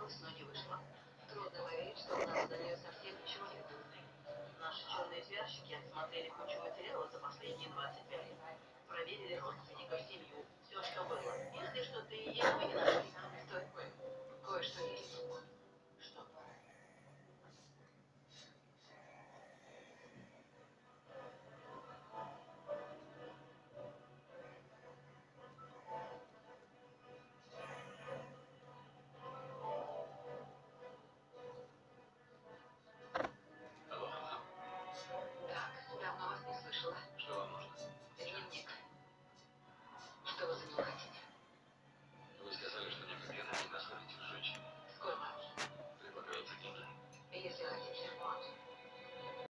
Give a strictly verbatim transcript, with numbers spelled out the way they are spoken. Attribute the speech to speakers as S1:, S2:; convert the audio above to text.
S1: пыталась, но не вышло. Трудно поверить, что у нас до нее совсем ничего нет. Наши черные пиарщики отсмотрели кучу материала за последние двадцать пять лет. Проверили родственников, семью, все, что было. Если что-то и есть, мы не находим.